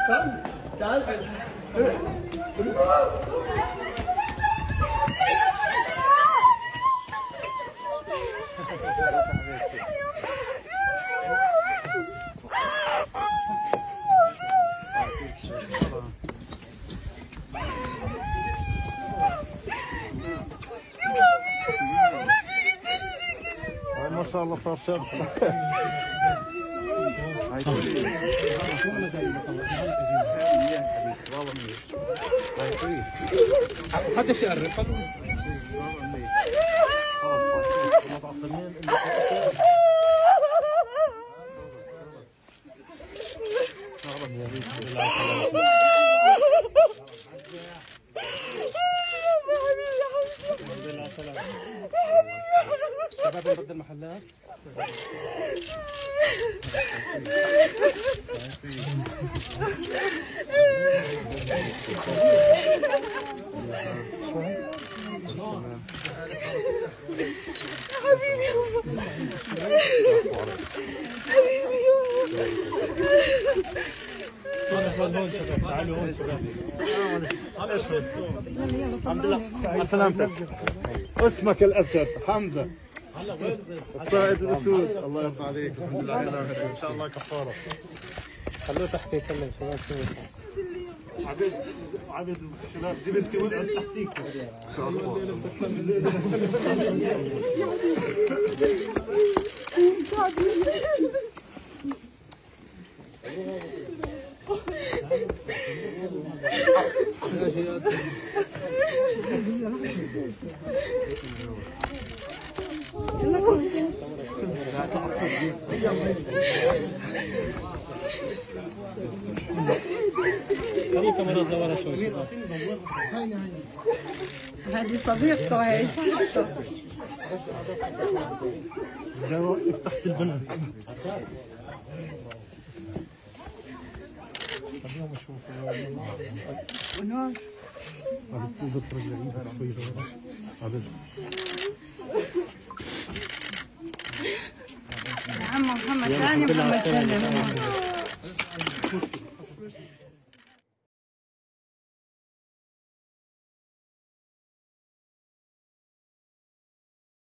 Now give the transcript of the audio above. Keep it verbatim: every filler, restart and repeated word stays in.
استنى تعال ما شاء الله صار شاب. حتى يعرف شباب نبدل المحلات. تعالوا هون شباب. الحمد لله على سلامتك. اسمك الاسد حمزه الصائد الاسود. الله يرضى عليك. الحمد لله على سلامتك. ان شاء الله كفاره. خلوه تحت يسلم شباب. عبيد عبيد الشباب دي بنتي ولعت تحتيك ان شاء الله. خلي كاميرات لورا شوي. هذه صديقته هي. جوا فتحت البنات. خليهم يشوفوا. ونور. عبد تقدر ترجعيها شوي لورا. عبد. يا عم محمد ثاني محمد سلم.